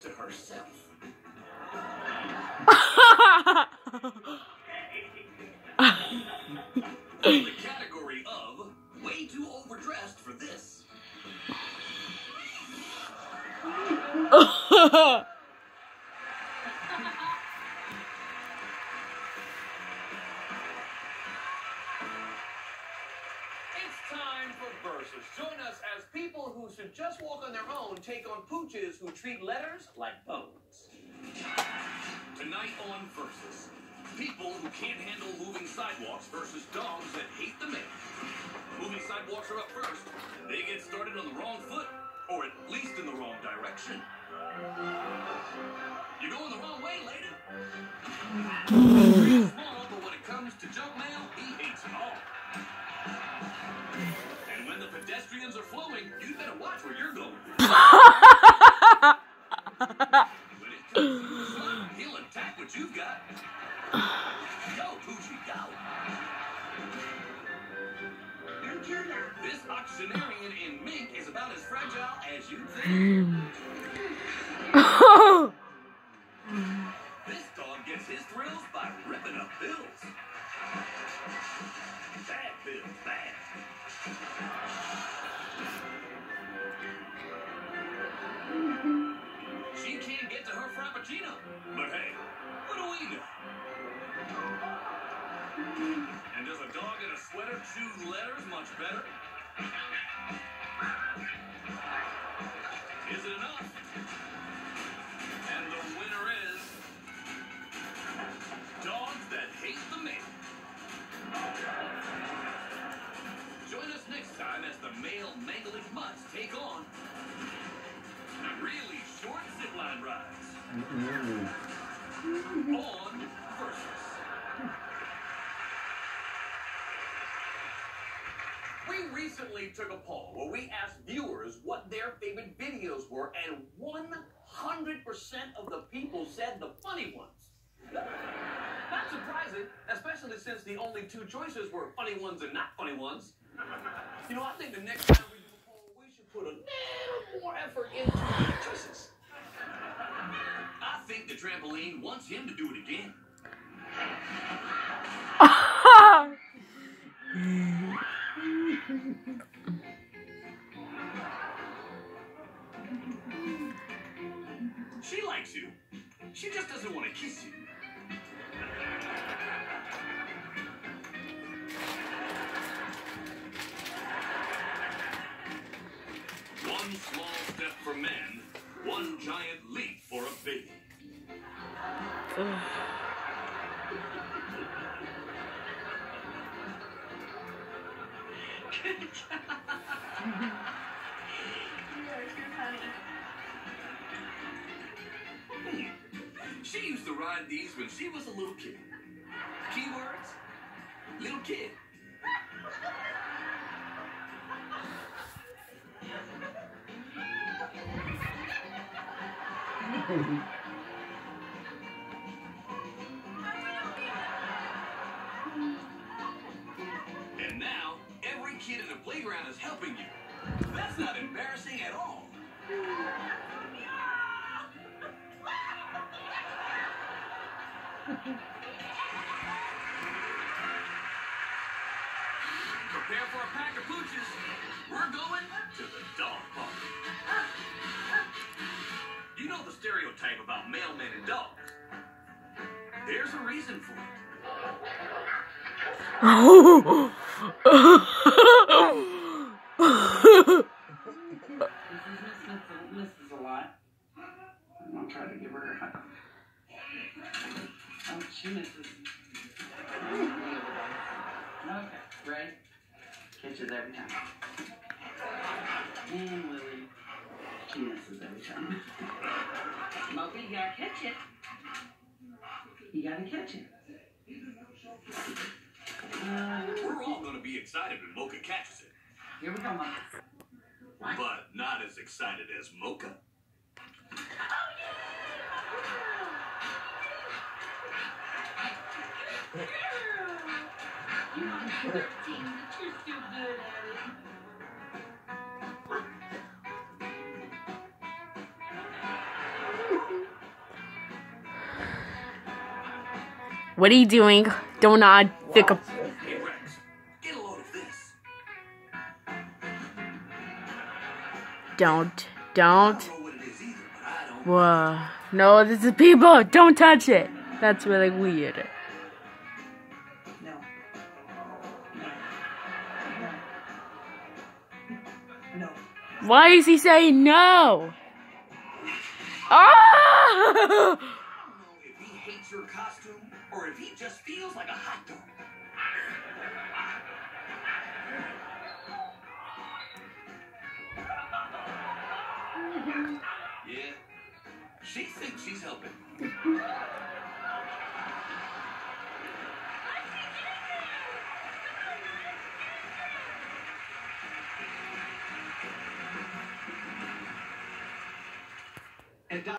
to herself. The category of way too overdressed for this. It's time for Versus. Join us as people who should just walk on their own take on pooches who treat letters like bones. Tonight on Versus, people who can't handle moving sidewalks versus dogs that hate the mail. Moving sidewalks are up first, and they get started on the wrong foot, or at least in the wrong direction. You're going the wrong way, lady. He's small, but when it comes to junk mail, he hates it all. And when the pedestrians are flowing, you'd better watch where you're going. When it comes to the slime, he'll attack what you've got. Go, Poochie, go. This octogenarian in mink is about as fragile as you think. This dog gets his thrills by ripping up bills. Bad bills, bad. She can't get to her frappuccino. But hey, what do we know? And does a dog in a sweater choose letters much better? Is it enough? And the winner is dogs that hate the mail. Join us next time as the male mangling mutts take on really short zipline rides. On Versus. We recently took a poll where we asked viewers what their favorite videos were, and 100% of the people said the funny ones. Not surprising, especially since the only two choices were funny ones and not funny ones. You know, I think the next time we do a poll, we should put a little more effort into the choices. I think the trampoline wants him to do it again. She likes you. She just doesn't want to kiss you. One small step for men, one giant leap for a baby. Good job. She used to ride these when she was a little kid. Keywords, little kid. And now, every kid in the playground is helping you. That's not embarrassing at all. Prepare for a pack of pooches. We're going to the dog park. You know the stereotype about mailmen and dogs. There's a reason for it. Misses a lot. I'm gonna try to give her a hug. Oh, she misses. Okay, ready? Catches every time. And Lily, she misses every time. Mocha, you gotta catch it. You gotta catch it. We're all going to be excited when Mocha catches it. Here we go, Mocha. But not as excited as Mocha. You're 13, but you're still good at it. What are you doing? Don't nod. Pick up. Hey, Rex, get a load of this. Don't. I don't know what it is either, but I don't. Whoa. No, this is people. Don't touch it. That's really weird. No. No. Why is he saying no? Ah! I don't know if he hates your costume or if he just feels like a hot dog. Yeah, she thinks she's helping. And